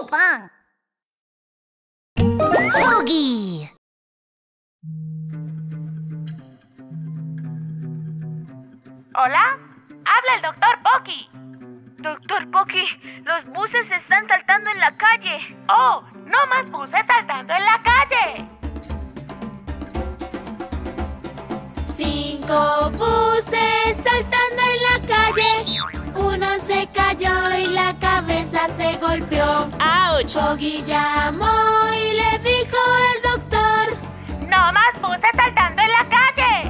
pan. Huggy. ¿Hola? Habla el Dr. Pocky. Dr. Pocky, los buses están saltando en la calle. ¡Oh! ¡No más buses saltando en la calle! 5 buses saltando en la calle. Uno se cayó y la cabeza se golpeó. ¡Auch! Huggy llamó y le dijo el doctor: ¡No más buses saltando en la calle!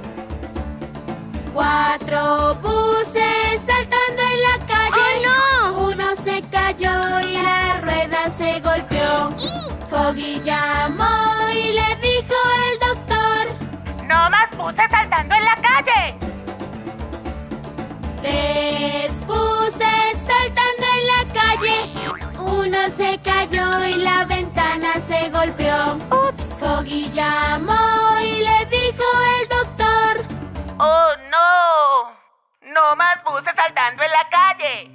4 buses saltando en la calle. ¡Oh, no! Uno se cayó y la rueda se golpeó. Huggy llamó y le dijo el doctor: ¡No más buses saltando en la calle! 3 buses saltando en la calle. Uno se cayó y la ventana se golpeó. ¡Ups! Huggy llamó y le dijo el doctor: ¡Oh, no! ¡No más buses saltando en la calle!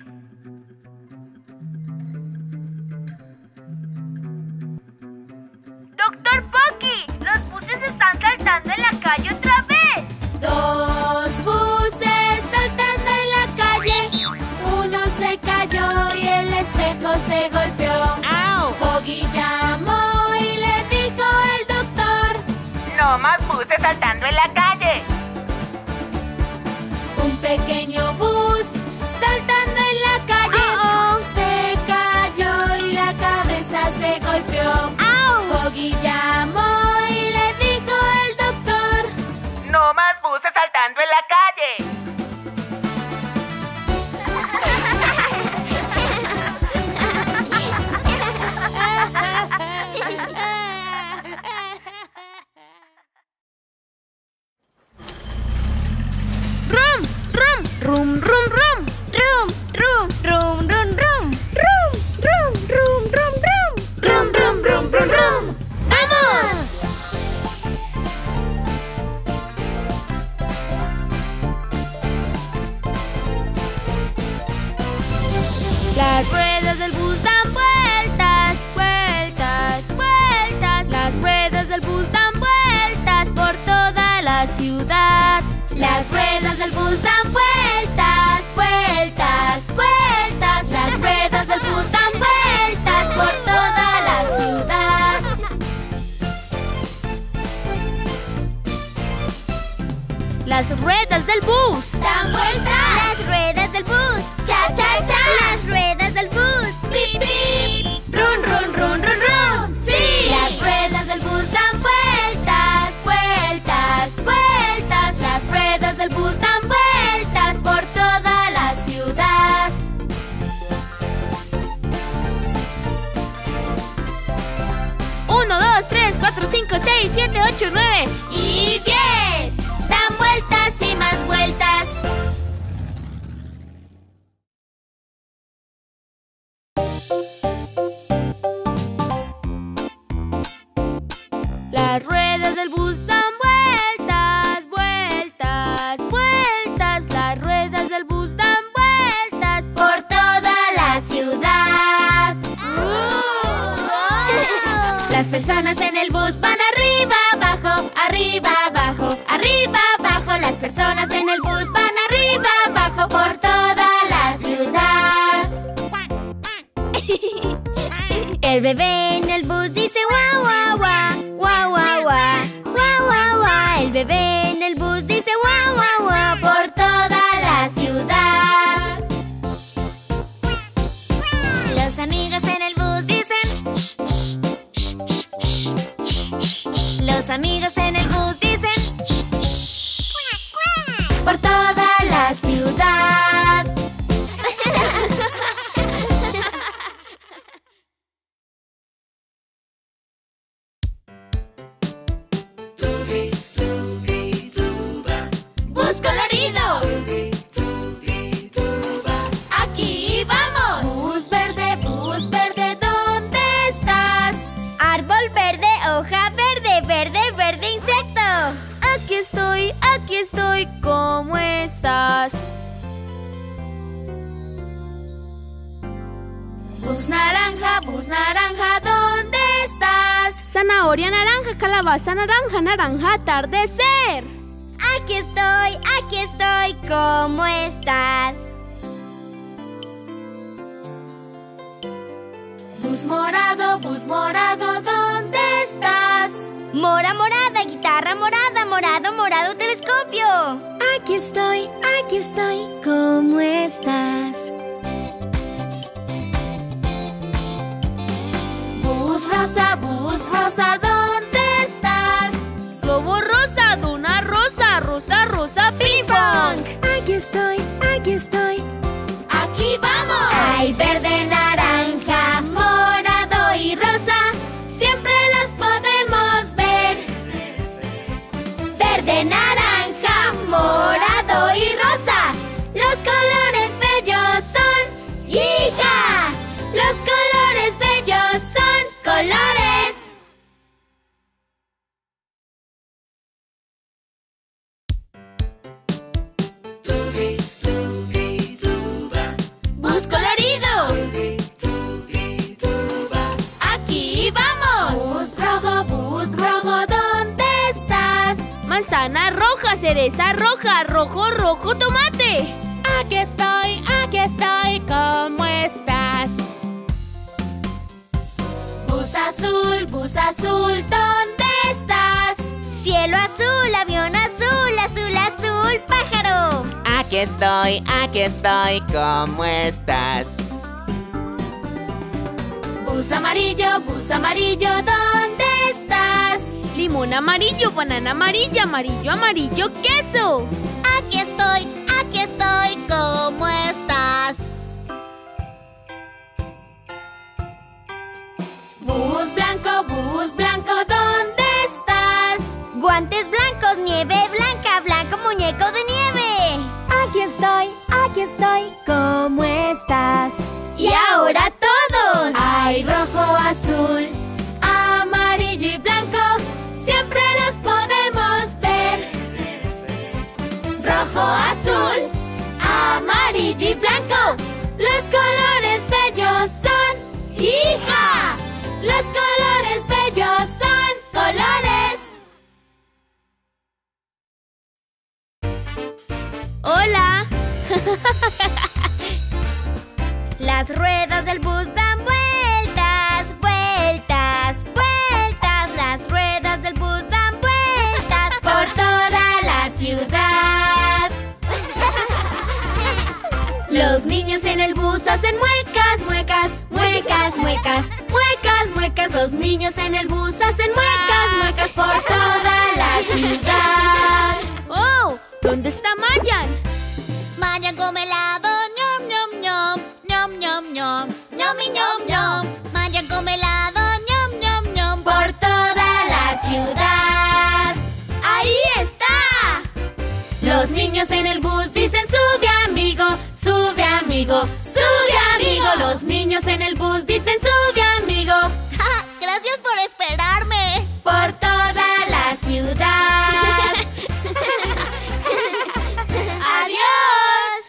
¡Dr. Pocky! ¡Los buses están saltando en la calle otra vez! 2 buses saltando en la calle. Uno se cayó y el espejo se golpeó. ¡Au! Huggy llamó y le dijo el doctor: ¡No más buses saltando en la calle! Un pequeño bus saltando en la calle. Se cayó y la cabeza se golpeó. Huggy llamó y le dijo el doctor: ¡No más buses saltando en la calle! ¡Rum! ¡Rum! ¡Rum, rum, rum! ¡Rum! ¡Rum! ¡Rum, rum, rum! ¡Rum! ¡Rum, rum, rum, rum! ¡Rum, rum, rum, rum, rum! ¡Vamos! Las ruedas del bus dan vueltas, vueltas, vueltas. Las ruedas del bus dan vueltas por toda la ciudad. Las ruedas del bus dan vueltas, vueltas, vueltas. Las ruedas del bus dan vueltas por toda la ciudad. Las ruedas del bus. ¡Dan vueltas! Las ruedas del bus. ¡Cha, cha, cha! Las ruedas del bus. ¡Pip, pip! ¡Run, run, run, run, run! ¡Sí! Las ruedas del bus dan vueltas, vueltas, vueltas. Las ruedas del bus dan vueltas por toda la ciudad. Uno, 2, 3, 4, 5, 6, 7, 8, 9. ¡Y 10! ¡Dan vueltas y más vueltas! Las ruedas del bus dan vueltas, vueltas, vueltas. Las ruedas del bus dan vueltas Por toda la ciudad. Las personas en el bus van arriba, abajo, arriba, abajo, arriba, abajo. Las personas en el bus van arriba, abajo, por toda la ciudad. El bebé en el bus dice guau, guau, guau, guau, guau, guau, guau, guau, guau. El bebé en el bus dice guau, guau, guau, por toda la ciudad. Los amigos en el bus dicen shh, shh, shh, shh, shh, shh, shh. Los amigos en el bus dicen shh, shh, por toda la ciudad. Bus colorido. Aquí vamos. Bus verde, ¿dónde estás? Árbol verde, hoja verde, verde, verde, insecto. bus naranja, ¿dónde estás? Zanahoria naranja, calabaza naranja, naranja atardecer. Aquí estoy, ¿cómo estás? Bus morado, ¿dónde estás? Mora morada, guitarra morada, morado, morado, telescopio. Aquí estoy, ¿cómo estás? Bus rosa, ¿dónde estás? Globo rosa, dona rosa, rosa, rosa, ping pong. Aquí estoy, aquí vamos. Hay verde, naranja, morado y rosa, siempre los podemos ver. Verde, naranja, morado y rosa, los colores bellos son. ¡Hija! Los colores bellos son colores. Bus colorido. Aquí vamos. Bus rojo, ¿dónde estás? Manzana roja, cereza roja, rojo, rojo, tomate. Aquí estoy, ¿cómo estás? Bus azul, ¿dónde estás? Cielo azul, avión azul, azul, azul, pájaro. Aquí estoy, ¿cómo estás? Bus amarillo, ¿dónde estás? Limón amarillo, banana amarilla, amarillo, amarillo, queso. Aquí estoy, ¿cómo estás? Bus blanco, ¿dónde estás? Guantes blancos, nieve blanca, blanco muñeco de nieve. Aquí estoy, ¿cómo estás? Y ahora todos. Hay rojo, azul, amarillo y blanco, siempre los podemos ver. Rojo, azul, amarillo y blanco, los colores bellos son. ¡Hija! Los colores bellos son colores. Hola. Las ruedas del bus dan vueltas, vueltas, vueltas. Las ruedas del bus dan vueltas por toda la ciudad. Los niños en el bus hacen muecas, muecas, muecas, muecas, muecas, muecas. Los niños en el bus hacen muecas, muecas por toda la ciudad. Oh, ¿dónde está Mayan? Mayan come helado, ñom, ñom, ñom, ñom, ñom, ñom, ñomi, ñom, ñom. Mayan come helado, ñom, ñom, ñom, por toda la ciudad. ¡Ahí está! Los niños en el bus dicen sube amigo, sube amigo, sube amigo. Los niños en el bus dicen sube amigo. Gracias por esperarme. Por toda la ciudad. ¡Adiós!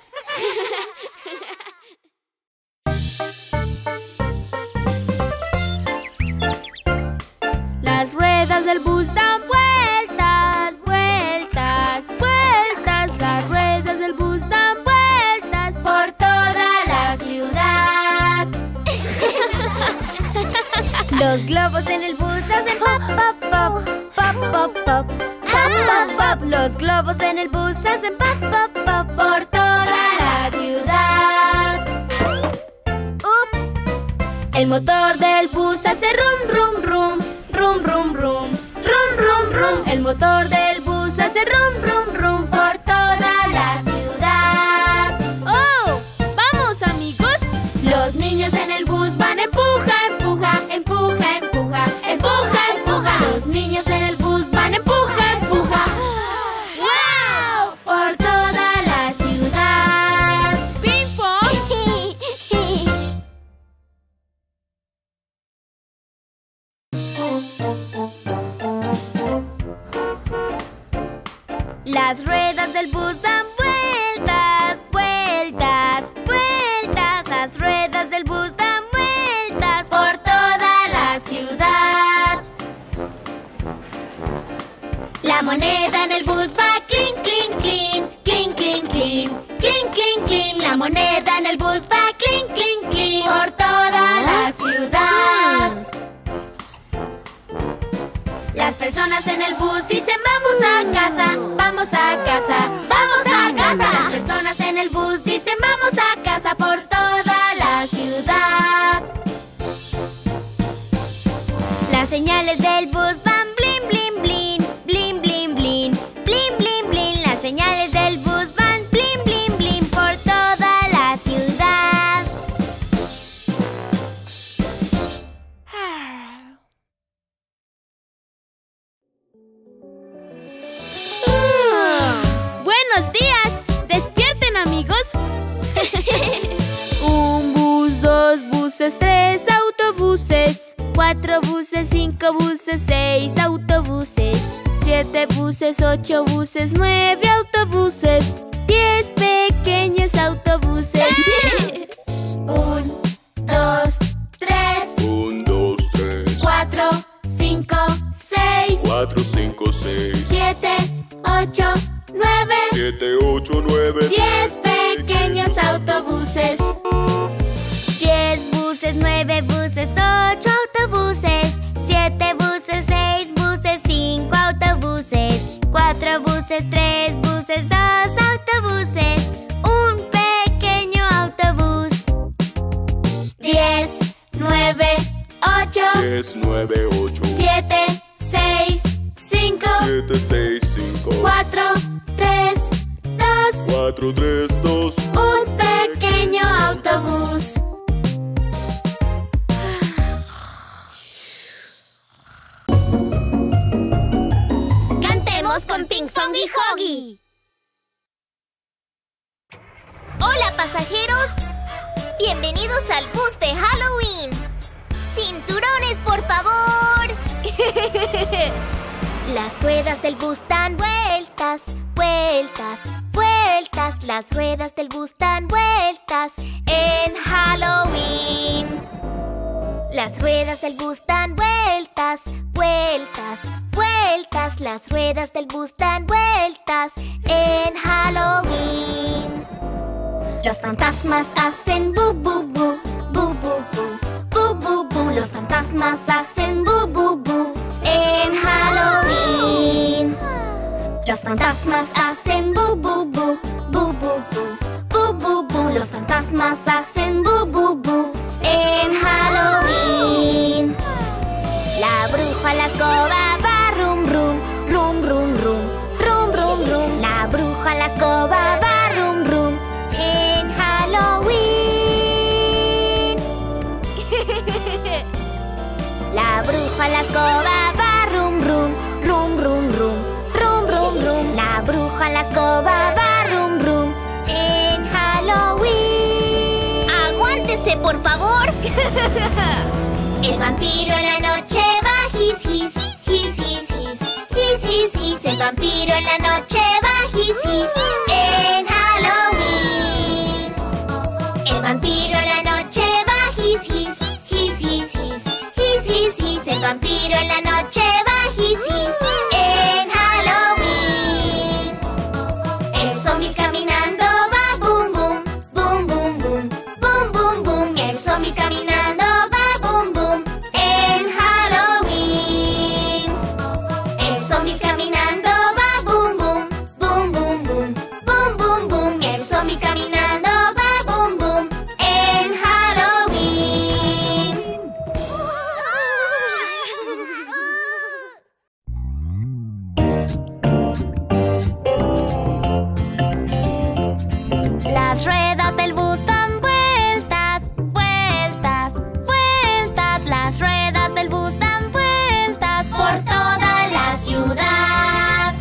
Las ruedas del bus dan vueltas, vueltas, vueltas. Las ruedas del bus dan vueltas por toda la ciudad. Los globos en el bus hacen pop, pop, pop, pop, pop, pop, pop, pop, pop. Los globos en el bus hacen pop, pop, pop por toda la ciudad. ¡Ups! El motor del bus hace rum, rum, rum, rum, rum, rum, rum, rum, rum. El motor del bus hace rum, rum, rum por toda la ciudad. ¡Oh! ¡Vamos, amigos! Los niños en el bus van empuja, empuja, empuja, empuja, empuja, empuja. Los niños en el bus van empuja, empuja. ¡Wow! Por toda la ciudad. ¡Ping pong! Las ruedas del bus dan vueltas, vueltas, vueltas. Las ruedas del bus dan vueltas La moneda en el bus va clink, clink, clink, clink, clink, clink, clink, clink, clink. La moneda en el bus va clink, clink, clink por toda la ciudad. Las personas en el bus dicen vamos a casa, vamos a casa, vamos a casa. Las personas en el bus dicen vamos a casa por toda la ciudad. Las señales del bus van blin, blin, blin, blin, blin, blin, blin, blin, blin. Las señales del bus van blin, blin, blin por toda la ciudad. ¡Buenos días! ¡Despierten, amigos! Un bus, dos buses, tres autobuses, 4 buses, 5 buses, 6 autobuses, 7 buses, 8 buses, 9 autobuses, 10 pequeños autobuses. 1, 2, 3. 1, 2, 3. 4, 5, 6. 4, 5, 6. 7, 8, 9. 7, 8, 9. 10 pequeños autobuses. 10 buses, 9 buses, 8 autobuses, 7 buses, 6 buses, 5 autobuses, 4 buses, 3 buses, 2 autobuses, un pequeño autobús. 10, 9, 8. 10, 9, 8. 7, 6, 5. 7, 6, 5. 4, 3, 2. 4, 3, 2. Un pequeño autobús. Cantemos con Ping Fong y Hoggy. Hola, pasajeros. Bienvenidos al bus de Halloween. ¡Cinturones, por favor! Las ruedas del bus dan vueltas, vueltas, vueltas. Las ruedas del bus dan vueltas en Halloween. Las ruedas del bus dan vueltas, vueltas, vueltas. Las ruedas del bus dan vueltas en Halloween. Los fantasmas hacen bu, bu, bu, bu, bu, bu, bu, bu, bu. Los fantasmas hacen bu, bu, bu en Halloween. Los fantasmas hacen bu, bu, bu, bu, bu, bu, bu, bu, bu. Los fantasmas hacen bu, bu, bu en Halloween. La bruja, la escoba va rum, rum, rum, rum, rum, rum, rum, rum. La bruja, la escoba va rum, rum en Halloween. La bruja, la escoba va rum, rum, rum, rum, rum, rum, rum, rum. La bruja, la escoba va rum, rum en Halloween. ¡Aguántense, por favor! El vampiro en la noche va his, his, his, his, his, his, his, his. El vampiro en la noche va his, his en Halloween. El vampiro en la noche va his, his, his, his, his, his, his, his. El vampiro en la noche va his, his en Halloween. El zombie caminando va boom, boom, boom, boom, boom, boom, boom, boom. El zombie caminando va boom, boom en Halloween. El zombie caminando va boom, boom, boom, boom, boom, boom, boom, boom. El zombie caminando va boom, boom en Halloween. Las ruedas del bus dan vueltas, vueltas, vueltas. Las ruedas del bus dan vueltas por toda la ciudad.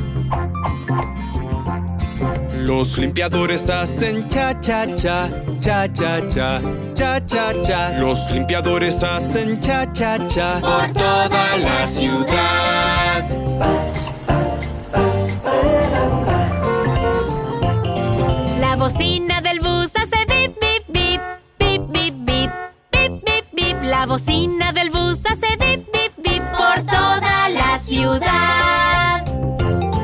Los limpiadores hacen cha cha cha, cha cha cha, cha cha cha. Los limpiadores hacen cha cha cha por toda la ciudad. La bocina del bus hace bip, bip, bip, bip, bip, bip, bip, bip, bip. La bocina del bus hace bip, bip, bip por toda la ciudad.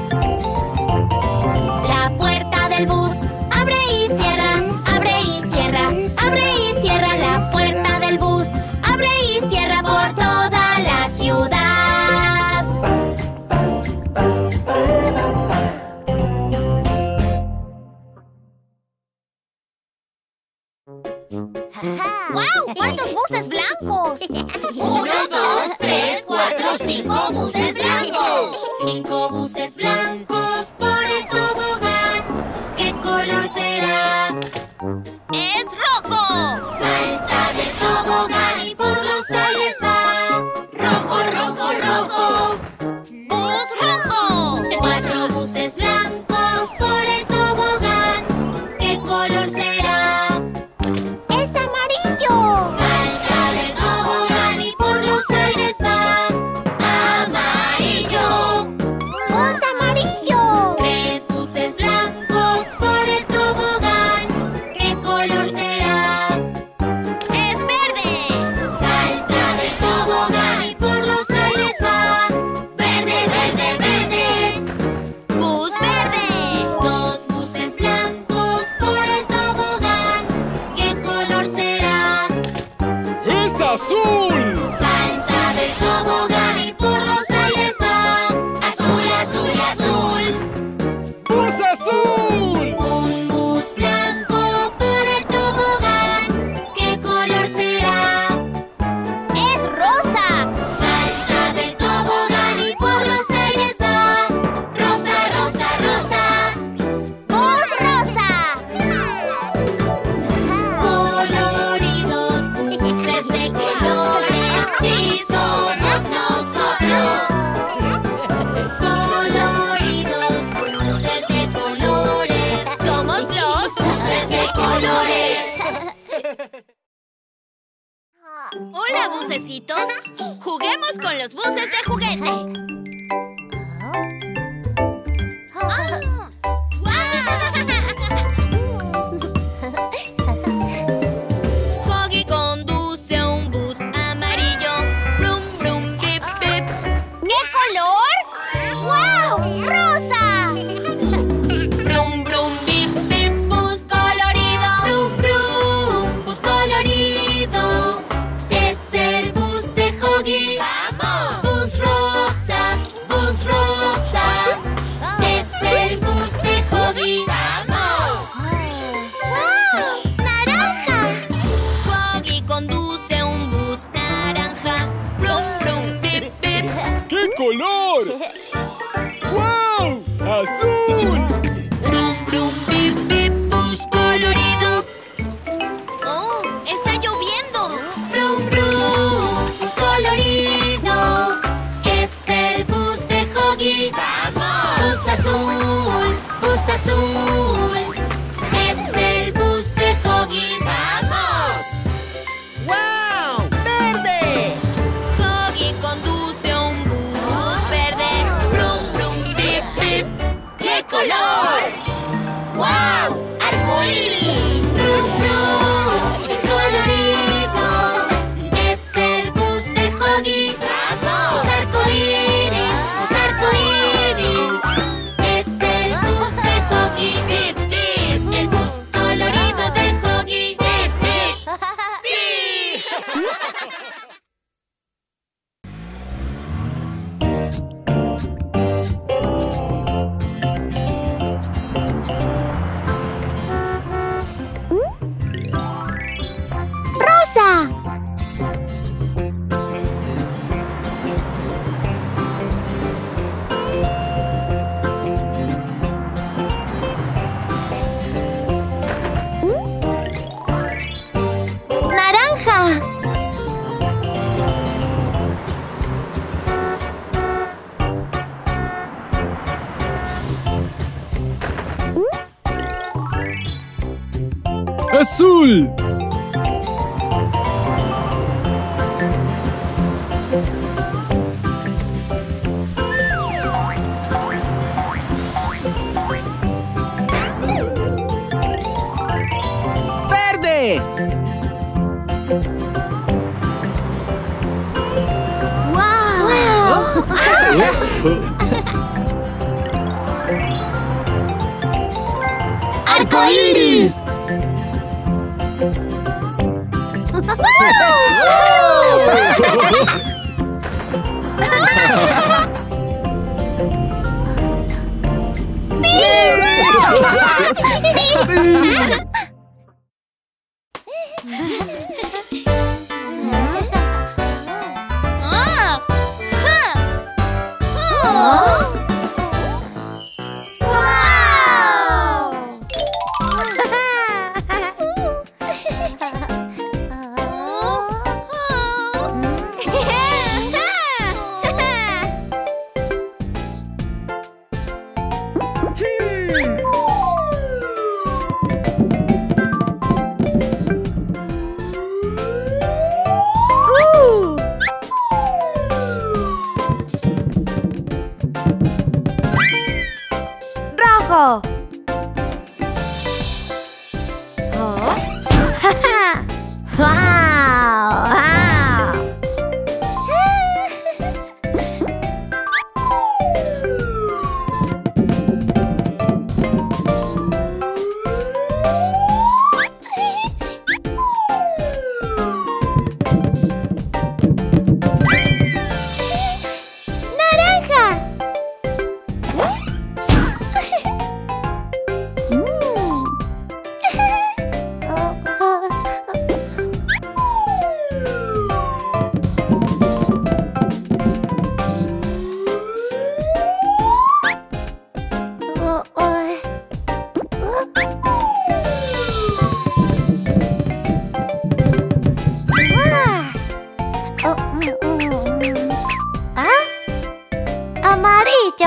buses blancos. 1, 2, 3, 4, 5 buses blancos. 5 buses blancos por el tobogán. ¿Qué color será? ¡Es rojo! Salta del tobogán y por los aires va. Rojo, rojo, rojo. ¡Bus rojo! 4 buses blancos por el tobogán. ¿Qué color será? ¡Es amarillo! Salta del tobogán y por los aires va. ¡Amarillo! ¡Bus amarillo! 3 buses blancos por el tobogán. ¿Qué color será? ¡Es verde! Salta del tobogán y por los aires va. ¡Verde, verde, verde! ¡Bus verde! 2 buses blancos por el tobogán. ¿Qué color será? ¡Es azul! Salta del tobogán y por los aires va. Azul, azul, azul. ¡Bus azul! Un bus blanco por el tobogán. ¿Qué color será? ¡Es rosa! Salta del tobogán y por los aires va. Rosa, rosa, rosa. ¡Bus rosa! Coloridos buses de colores, sí somos nosotros. Coloridos buses de colores, somos los buses de colores. Hola, bucecitos. Juguemos con los buses de juguete. Huggy conduce un bus amarillo. Brum, brum, bip, bip. ¿Qué color? ¡Wow! ¡Rosa! Brum, brum, bip, bip. Bus colorido. ¡Brum, brum! ¡Bus colorido! Es el bus de Huggy. ¡Vamos! ¡Bus rosa! ¡Bus rosa! Es el bus de Huggy. ¡Vamos! ¡Wow! ¡Naranja! Huggy conduce un bus naranja. Brum, brum, bip, bip. ¡Qué color! ¡Wow! ¡Azul! Brum, brum, bip, bip. Bus colorido. ¡Oh! ¡Está lloviendo! ¡Brum, brum! ¡Bus colorido! Es el bus de Huggy. ¡Vamos! ¡Bus azul! ¡Bus azul! Es el bus de Huggy. ¡Vamos! ¡Wow! ¡Verde! Huggy conduce un bus verde. Brum, brum, bip, bip. ¡Qué color! ¡Wow! ¡Arcoíris! ¡Brum, brum! ¡Es colorido! Es el bus de Huggy. ¡Vamos! ¡Bus arcoíris! ¡Bus arcoíris! Es el bus de Huggy. ¡Bip, bip! El bus colorido de Huggy. ¡Bip, bip! ¡Sí! ¡Rosa! ¡Naranja! ¡Azul! ¡Verde! ¡Wow! ¡Arcoíris!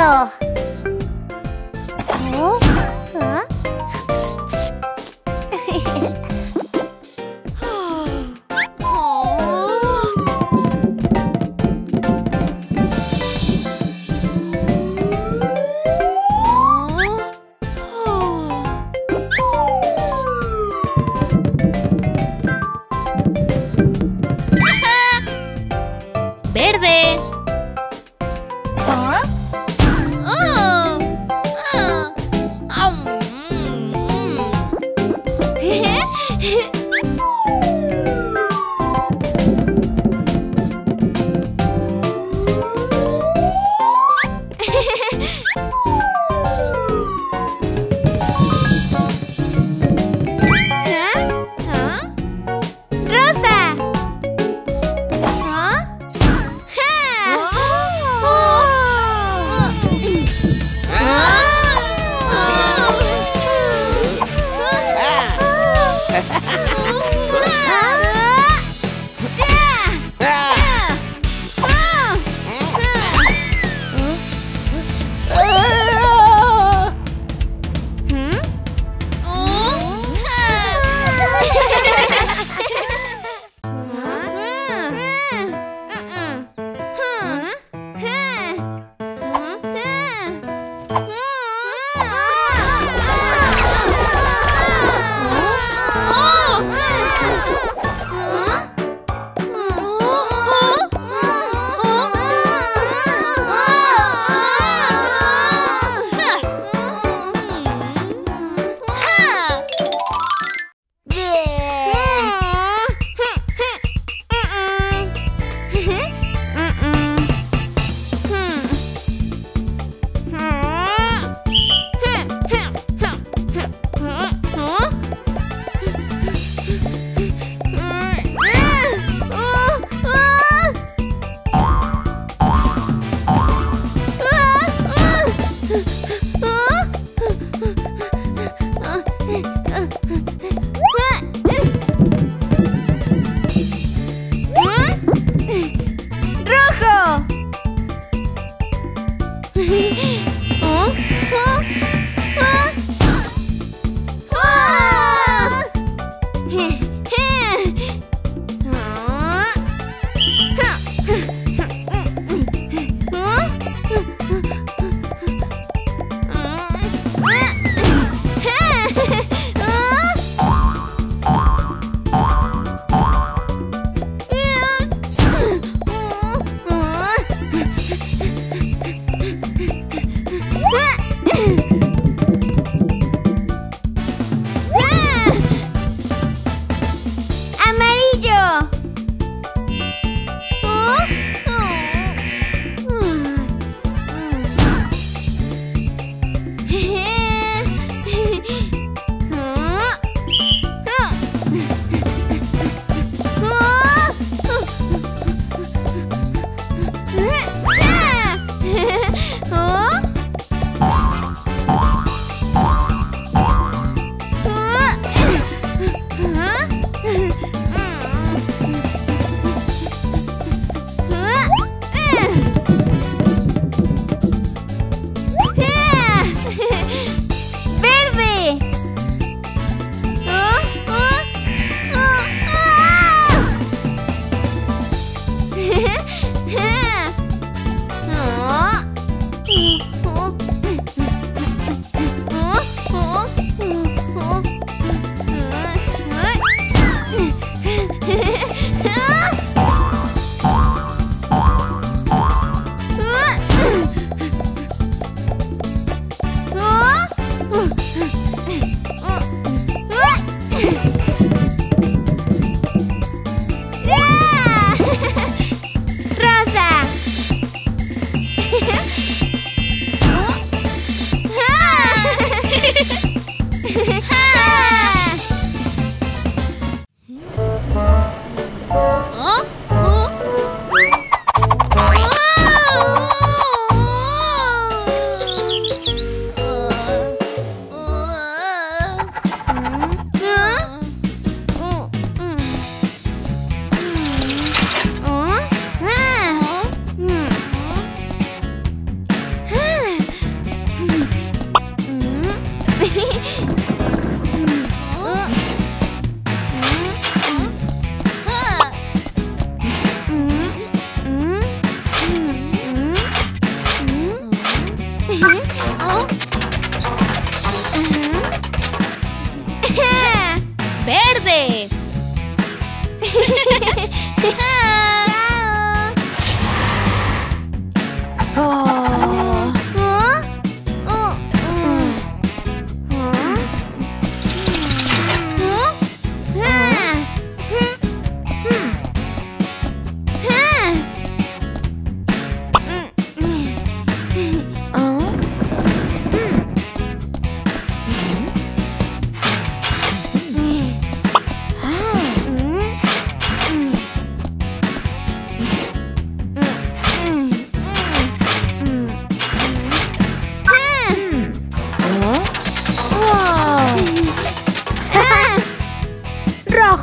Amarillo. ¿Oh? ¿Ah? Verde. ¿Ah?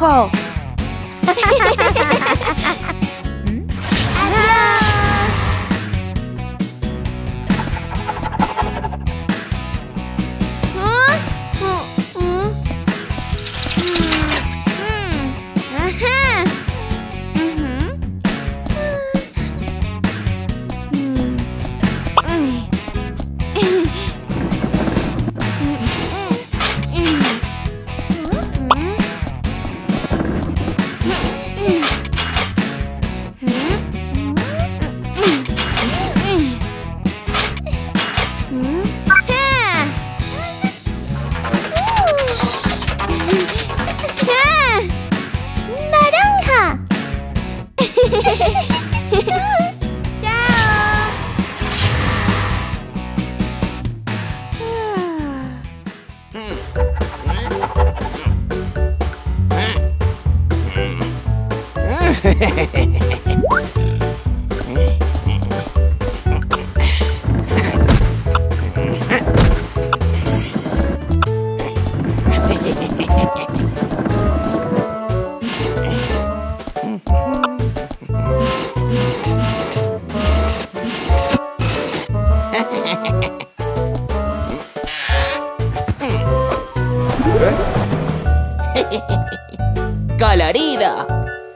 rojo. ¡Colorida!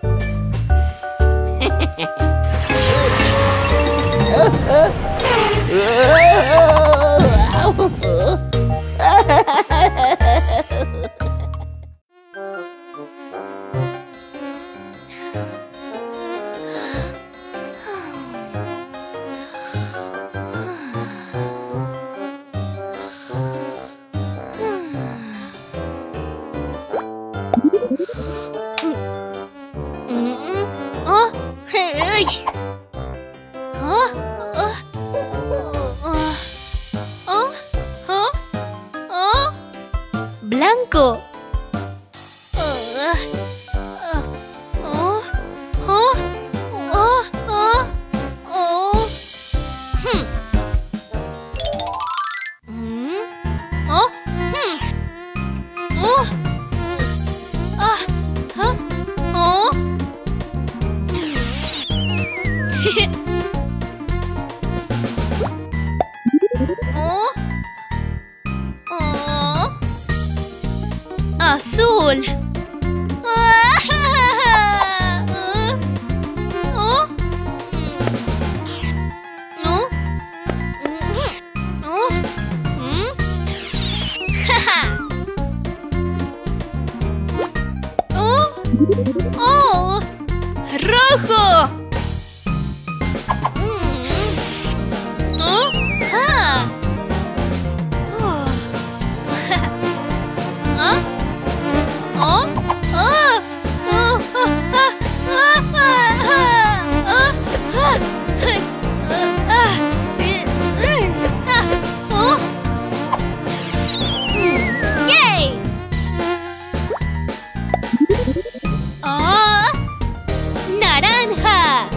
Blanco. Azul. Rojo. Naranja.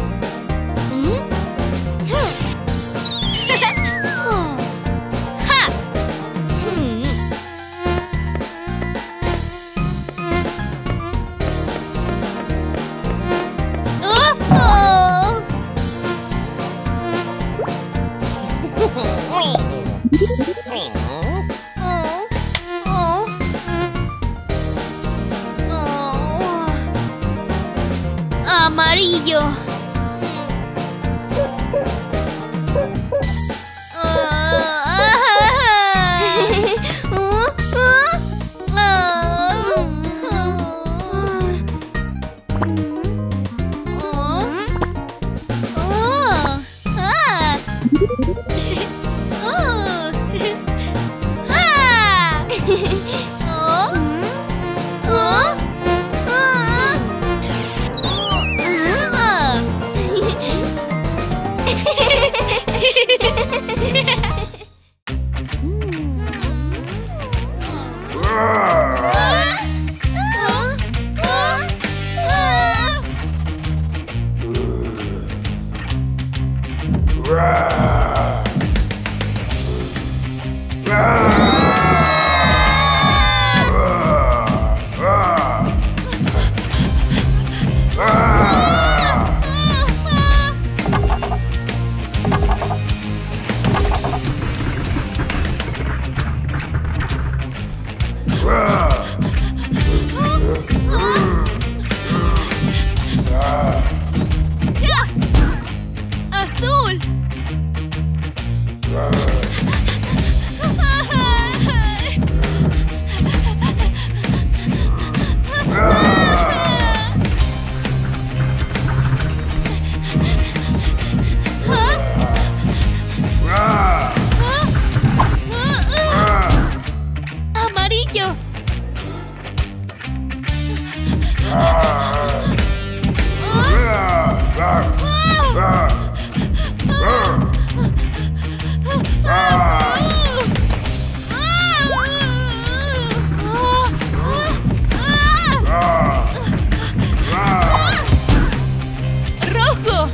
Amarillo. ¡Rojo!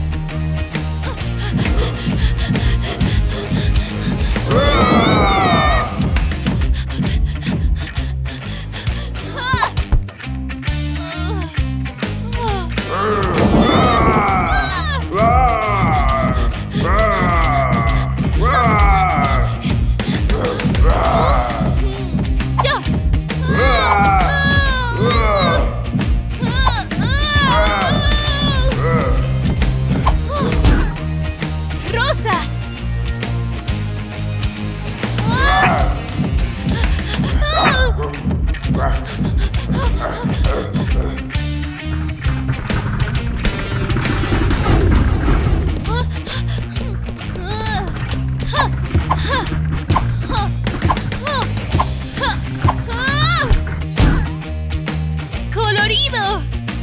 ¡Colorido!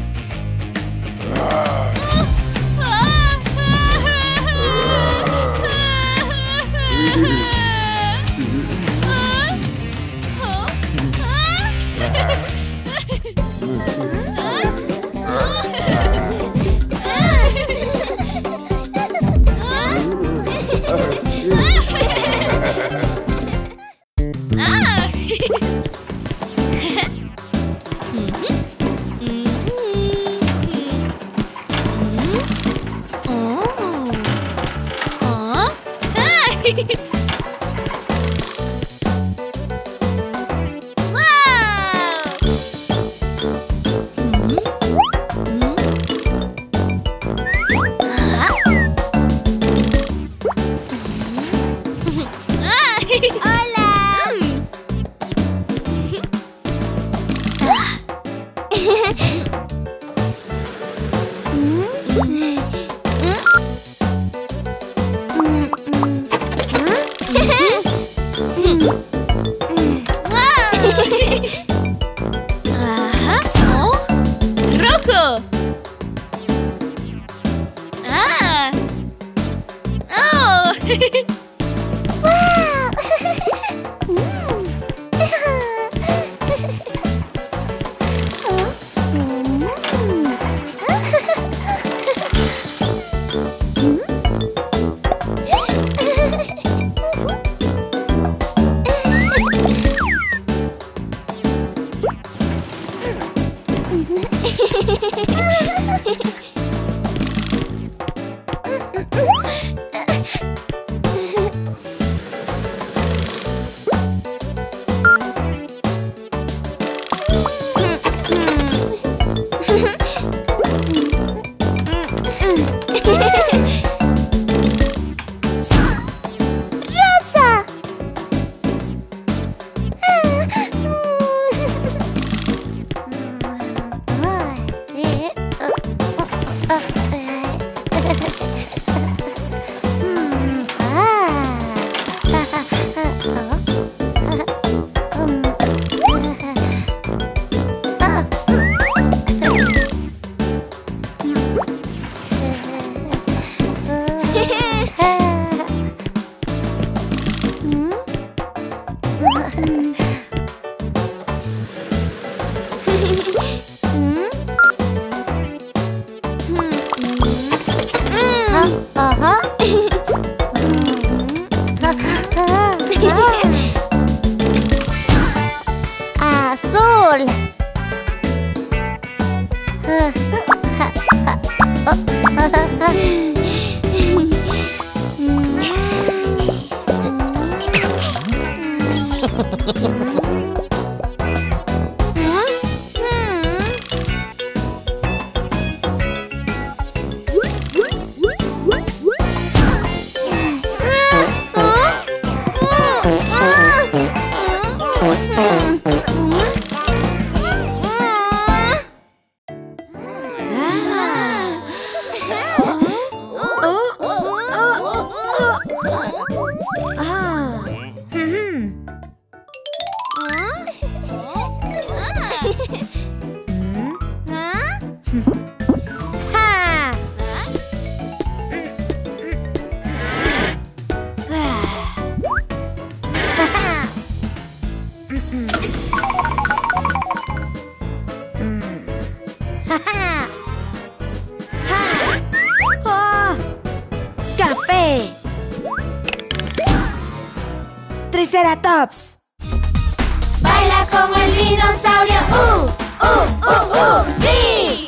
¡Rojo! ¡Ah! ¡Oh! Triceratops. Baila como el dinosaurio. ¡Sí!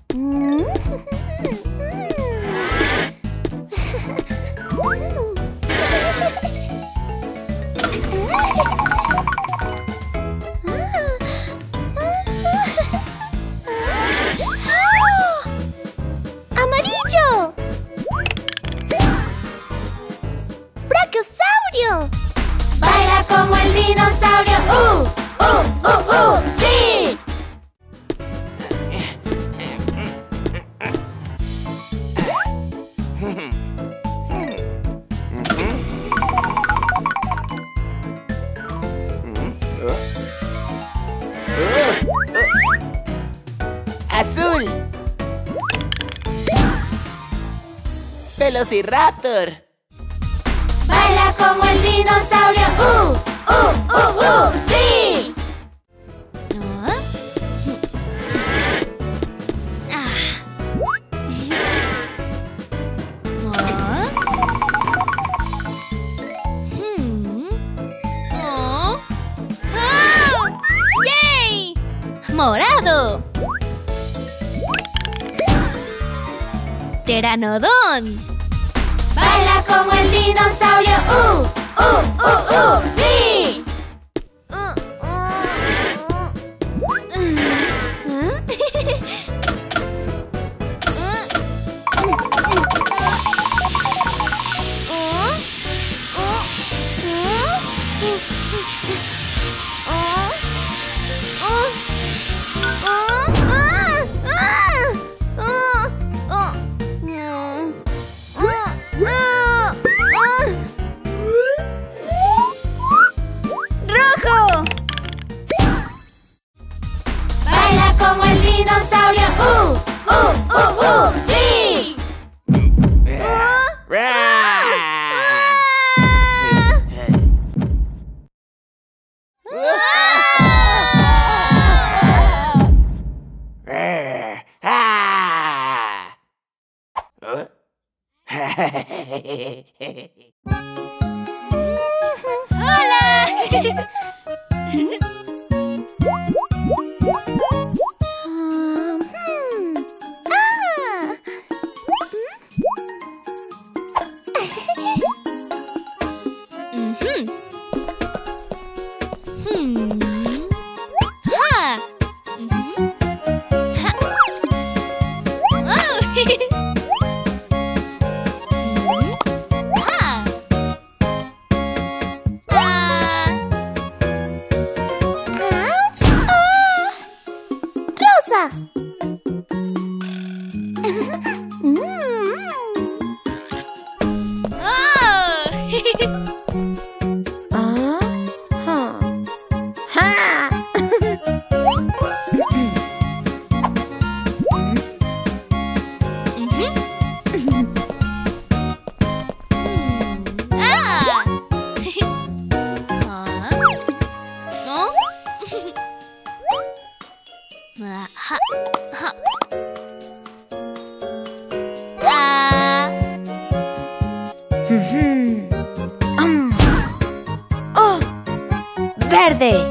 ¡Amarillo! ¡Brachiosaurio! Baila como el dinosaurio. ¡Sí! ¡Azul! ¡Velociraptor! Baila como el dinosaurio. ¡Sí! ¡Yay! ¡Morado! ¡Pteranodón! Baila como el dinosaurio. ¡Sí! ¡Rojo! Baila como el dinosaurio. ¡Sí! ¡Oh! ¡Verde!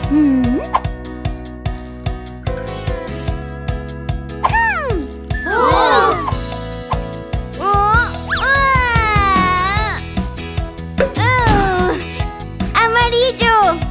¡Amarillo!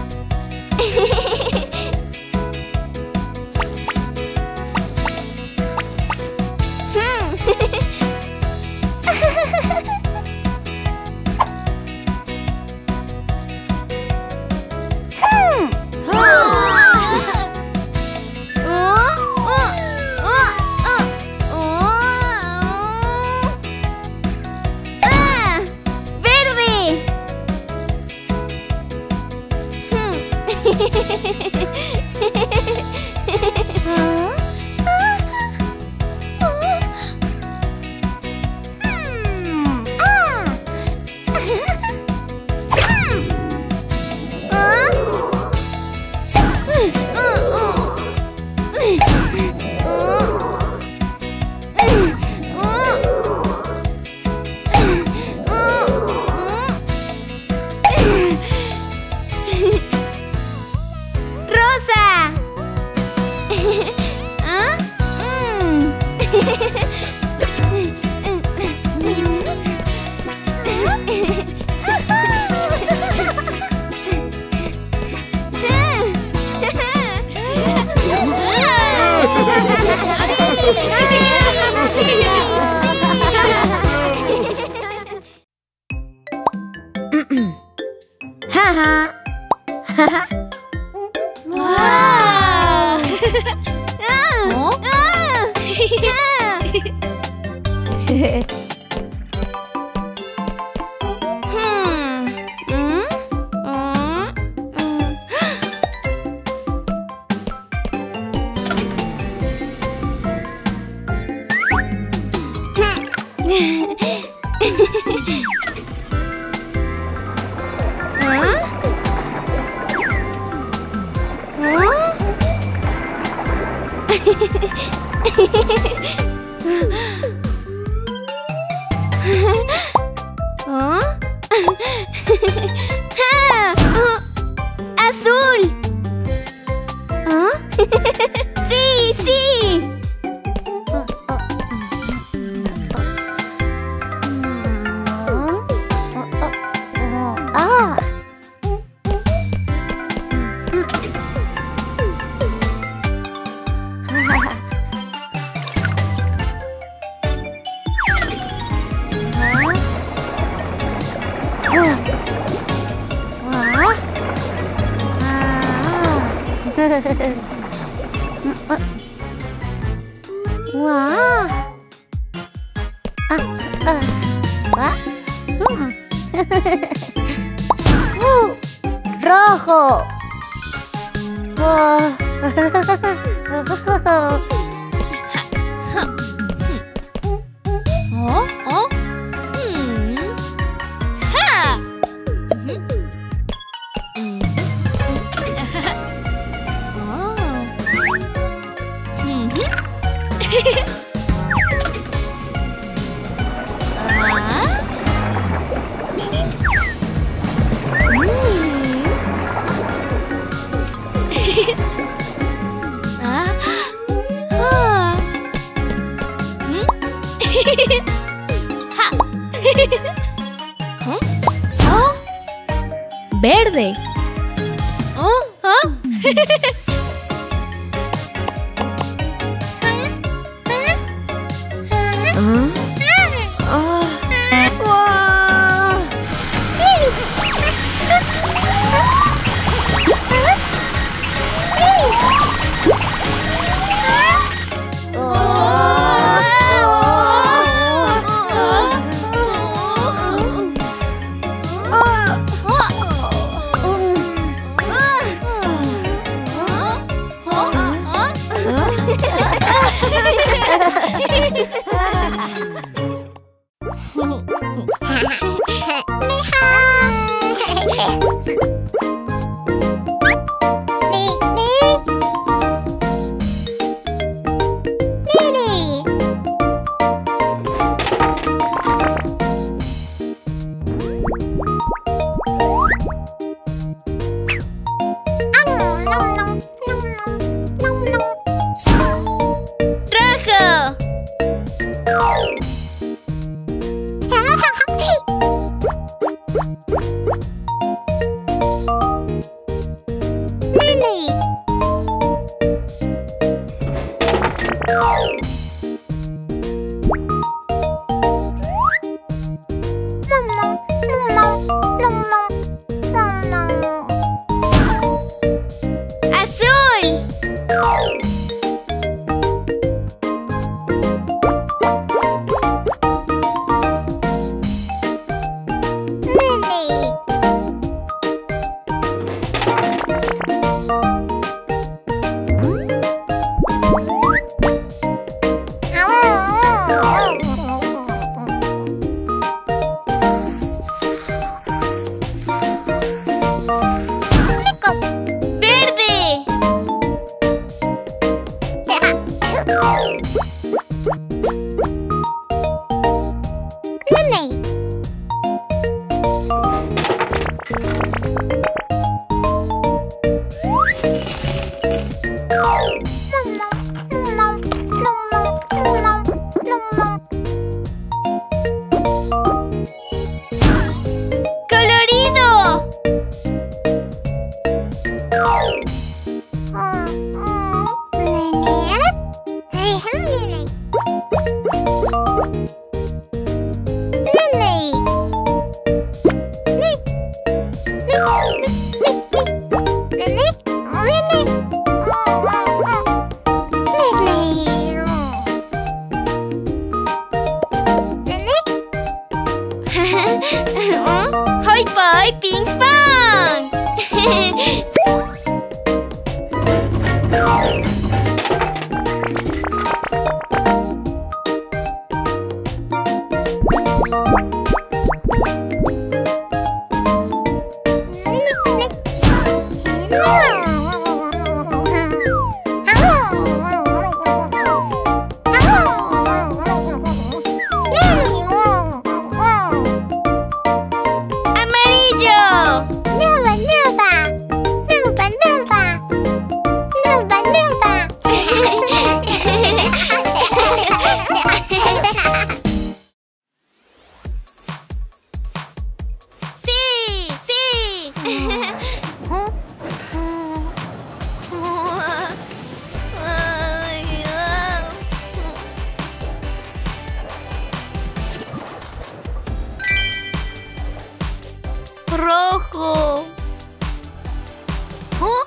¡Azul! ¡Sí, sí! ¡Rojo! Verde. rojo. ¿Oh?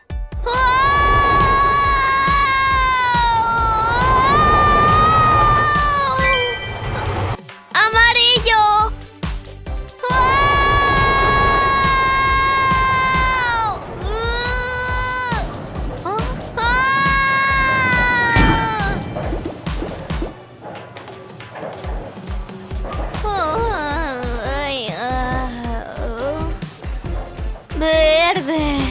¡Amarillo! Verde.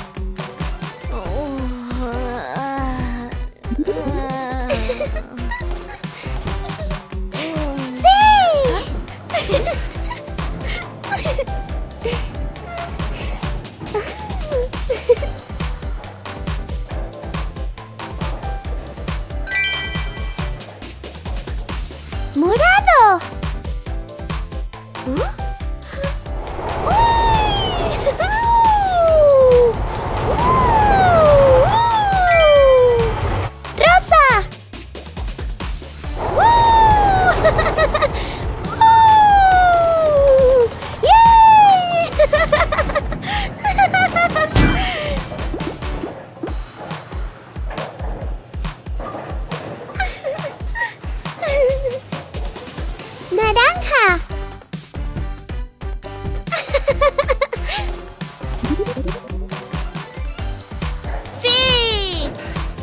¡Morado! ¡Rosa! ¡Naranja! ¡Sí!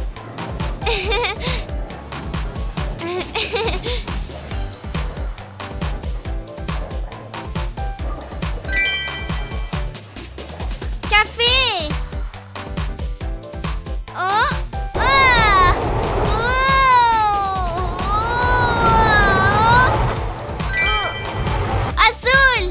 ¡Café! ¡Oh! ¡Ah! ¡Azul!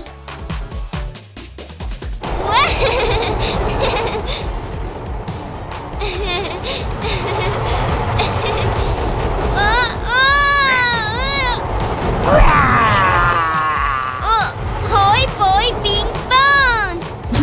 ¡Hoy voy ping pong!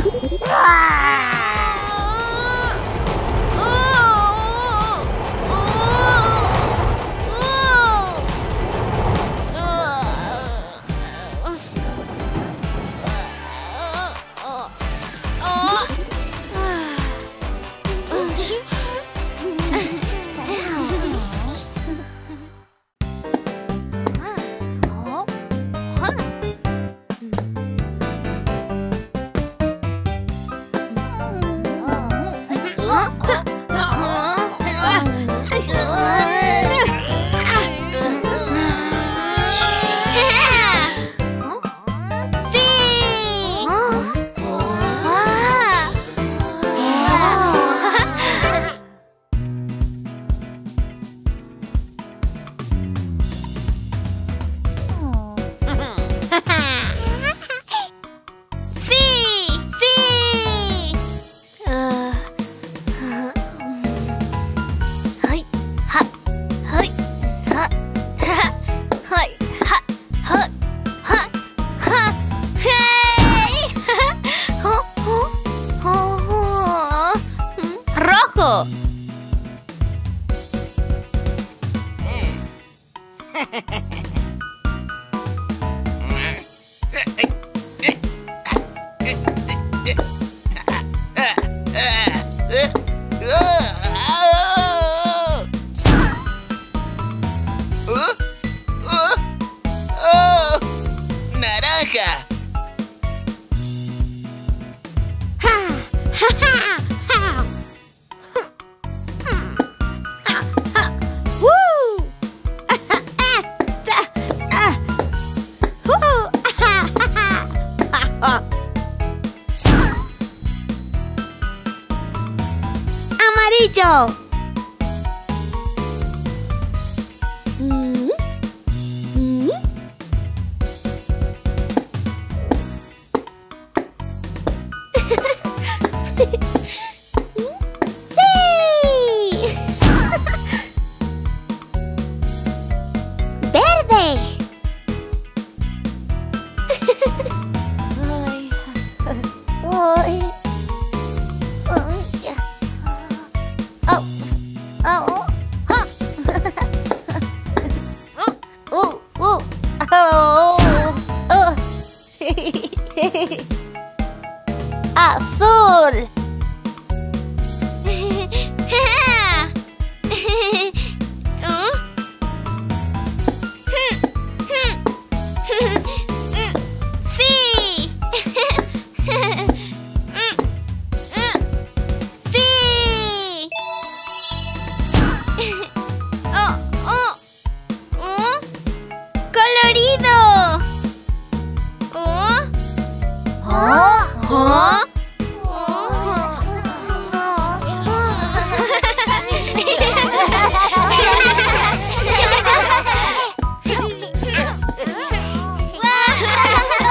Rojo. ¡Naranja! Amarillo. ¡Verde! Ay. Azul. ¡Sí! ¡Sí! ¡Colorido!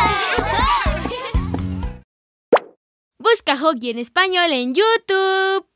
Busca Huggy en español en YouTube.